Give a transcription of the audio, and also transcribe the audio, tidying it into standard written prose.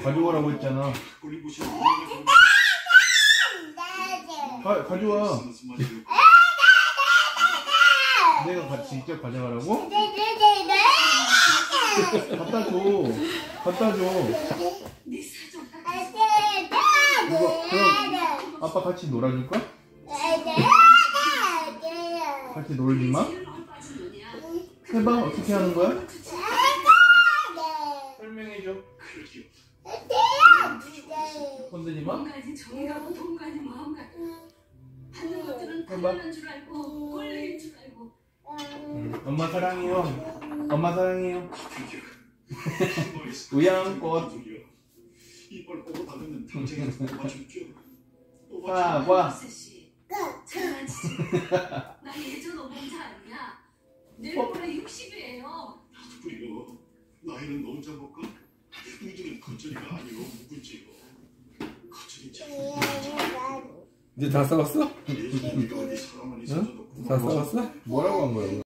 가져오라고 했잖아. 가져와. 내가 직접 가져가라고? 갖다 줘. 갖다 줘. 이거 그럼 아빠 같이 놀아줄까? 같이 놀지 마? 해봐. 어떻게 하는 거야? 설명해줘. 건드지 마? 해봐. 엄마 사랑해요. 엄마 사랑해요. 우양꽃. 와. 나 예전 어머니 아니야. 내일 모레 60이에요. 나도 그래요. 나이는 너무 작을까? 우리들은 겉절이가 아니고 묵은지고. 겉절이 참. 이제 다 싸웠어? 어디 사람만 있어도 다 싸웠어? 뭐라고 한 거야?